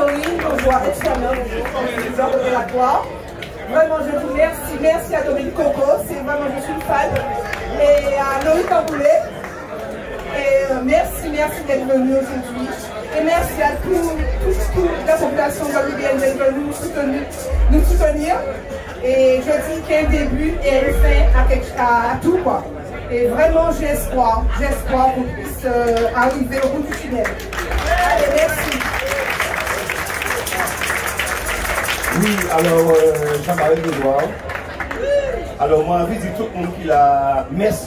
Marie, bonjour, bonjour, de la gloire. Vraiment, je dis merci à Dominique Coco, c'est vraiment, je suis fan. Et à Loïc Amboulet. Et merci d'être venu aujourd'hui. Et merci à toute la population guadeloupéenne d'être venue nous soutenir. Et je dis qu'il y a un début et un fin à tout, quoi. Et vraiment, j'ai espoir qu'on puisse arriver au bout du tunnel. Allez, merci. Oui, alors, Jean-Marie Devoir. Alors, moi, envie de dire tout le monde qui l'a merci.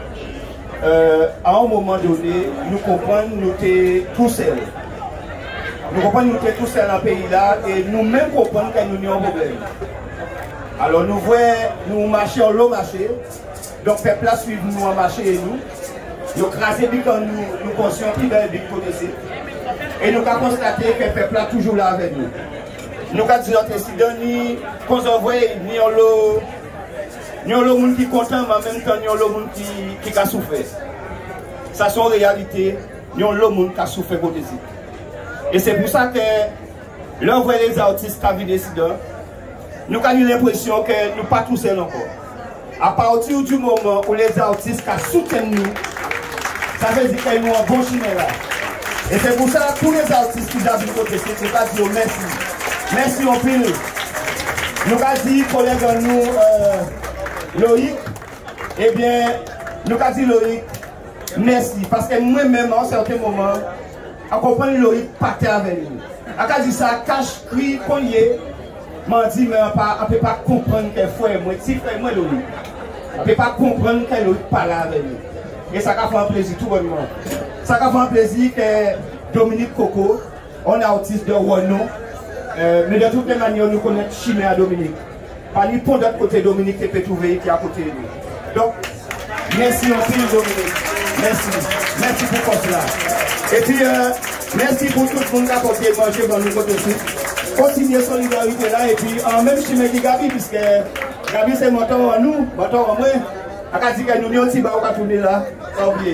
À un moment donné, nous comprenons nous sommes tous seuls. Nous comprenons nous sommes tous seuls dans le pays là et nous-mêmes comprenons que nous avons un problème. Alors, nous voyons, nous marchons en l'eau marché. Donc, faire place suivre nous en marché et nous. Nous crasons quand nous conscients qui va être côté. Et nous avons constaté que le peuple est toujours là avec nous. Nous avons dit notre incident, ni qu'on envoie, ni en l'eau. Nous avons des gens qui sont contents, mais en même temps, nous avons des gens qui ont souffert. Ça, c'est en réalité, nous avons des gens qui ont souffert côté. Et c'est pour ça que l'envoi des artistes qui ont décidé, nous avons l'impression que nous ne sommes pas tous seuls encore. À partir du moment où les artistes soutiennent nous, ça veut dire qu'ils ont un bon chemin là. Et c'est pour ça que tous les artistes qui ont côté, nous avons dit merci. Merci en pile. Nous avons dit, collègue nous, Loïc, eh bien, nous avons dit Loïc, merci. Parce que moi-même, à un certain moment, à comprendre Loïc, partait avec nous. À dit ça, cache, cri, cogné, m'a dit, mais on ne peut pas comprendre qu'elle fait moi, si fait moi Loïc. On ne peut pas comprendre qu'elle Loïc parle avec nous. Et ça a fait un plaisir tout bonnement. Ça a fait un plaisir que Dominique Coco, on est artiste de Renault. Mais de toutes les manières, nous connaissons Chimé à Dominique. Par les ponts d'autre côté, Dominique et Pétouvé qui est à côté de nous. Donc, merci aussi Dominique. Merci. Merci pour cela. Et puis, merci pour tout le monde qui a porté manger dans nous côté aussi. Continuez solidarité là. Et puis, même Chimé qui Gabi, puisque Gabi c'est mon temps à nous, mon temps à moi. À dit que nous sommes aussi, on va tourner là. Pas oublier.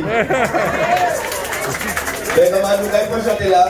Mais comment nous allons chanter là?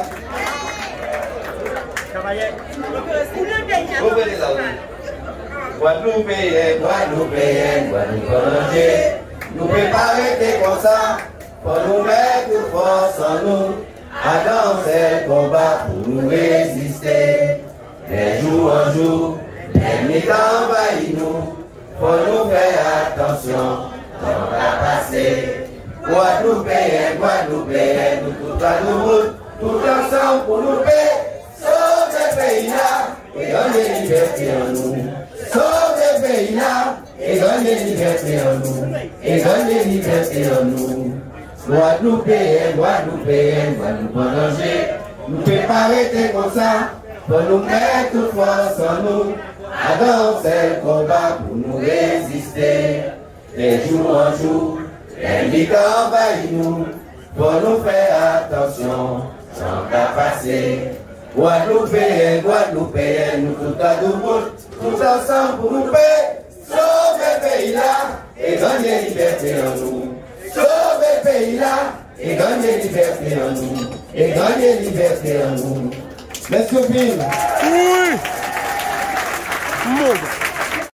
Guadeloupéenne, Guadeloupéenne, Guadeloupéenne, nous préparer comme ça, pour nous mettre force en nous, à danser le combat pour nous résister. Les jours en jour, les nuits envahissent nous, pour nous faire attention, on va passer. Guadeloupéenne, Guadeloupéenne, nous tout ensemble pour nous paix. Sauve le pays là et donne liberté en nous. Sauve le pays là et donne liberté en nous. Et donne liberté en nous. Guadeloupéenne, Guadeloupéenne, Guadeloupe en danger. Nous préparer comme ça pour nous mettre toute force en nous. À danser le combat pour nous résister. Les jours en jour, les nuits envahissent nous. Pour nous faire attention, sans qu'à passer. Guadeloupéenne, Guadeloupéenne, nous tout à double, tous ensemble pour nous paix. Sauve le pays là et donne liberté en nous. Sauve le pays là et donne liberté en nous. Et donne liberté en nous. Merci, Phil. Oui. Mon.